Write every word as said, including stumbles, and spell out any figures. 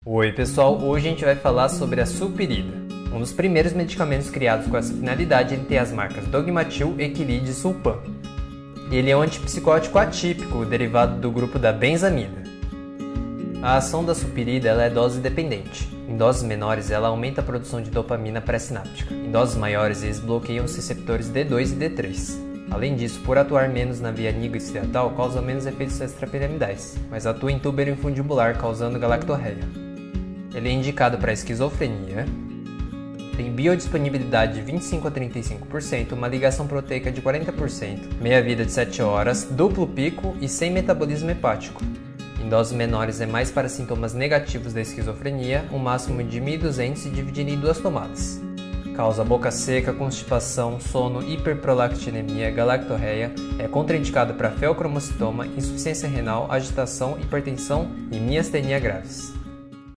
Oi pessoal, hoje a gente vai falar sobre a sulpirida. Um dos primeiros medicamentos criados com essa finalidade, ele tem as marcas Dogmatil, Equilide e Sulpan. Ele é um antipsicótico atípico, derivado do grupo da benzamida. A ação da sulpirida ela é dose dependente. Em doses menores, ela aumenta a produção de dopamina pré-sináptica. Em doses maiores, eles bloqueiam os receptores D dois e D três. Além disso, por atuar menos na via nigrostriatal, causa menos efeitos extrapiramidais, mas atua em túbero infundibular, causando galactorreia. Ele é indicado para esquizofrenia, tem biodisponibilidade de vinte e cinco a trinta e cinco por cento, uma ligação proteica de quarenta por cento, meia-vida de sete horas, duplo pico e sem metabolismo hepático. Em doses menores é mais para sintomas negativos da esquizofrenia, um máximo de mil e duzentos e dividido em duas tomadas. Causa boca seca, constipação, sono, hiperprolactinemia, galactorreia, é contraindicado para feocromocitoma, insuficiência renal, agitação, hipertensão e miastenia graves.